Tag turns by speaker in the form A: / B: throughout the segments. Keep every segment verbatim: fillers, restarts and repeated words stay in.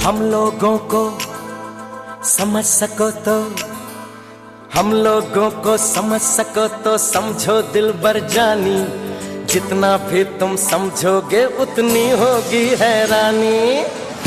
A: हम लोगों को समझ सको तो, हम लोगों को समझ सको तो समझो दिलबर जानी, जितना भी तुम समझोगे उतनी होगी हैरानी।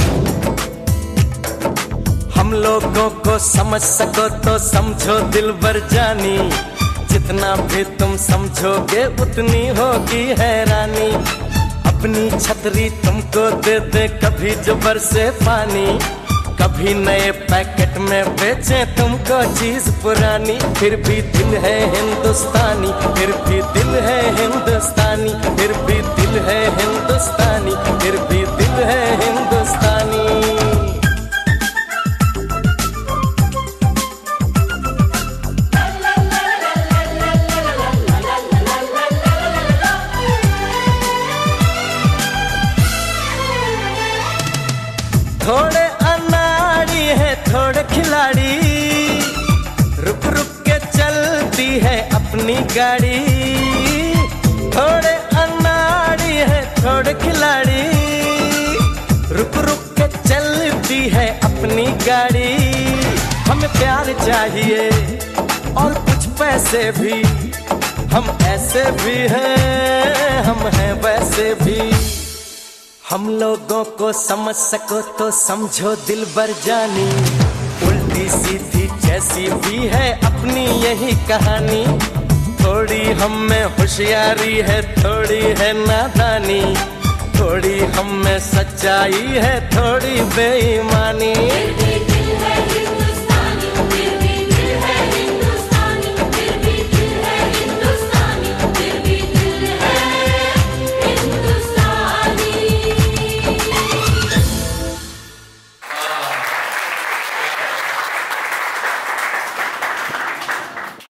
A: हम लोगों को समझ सको तो समझो दिलबर जानी, जितना भी तुम समझोगे उतनी होगी हैरानी। अपनी छतरी तुमको दे दे कभी जो बरसे पानी, कभी नए पैकेट में बेचे तुमको चीज पुरानी। फिर भी दिल है हिंदुस्तानी, फिर भी दिल है हिंदुस्तानी, फिर भी दिल है हिंदुस्तानी, फिर भी दिल है हिंदुस्तानी। थोड़े अनाड़ी है थोड़े खिलाड़ी, रुक रुक के चलती है अपनी गाड़ी। थोड़े अनाड़ी है थोड़े खिलाड़ी, रुक रुक के चलती है अपनी गाड़ी। हमें प्यार चाहिए और कुछ पैसे भी, हम ऐसे भी हैं हम हैं वैसे भी। हम लोगों को समझ सको तो समझो दिलबर जानी, उल्टी सीधी जैसी भी है अपनी यही कहानी। थोड़ी हम में होशियारी है थोड़ी है नादानी, थोड़ी हम में सच्चाई है थोड़ी बेईमानी।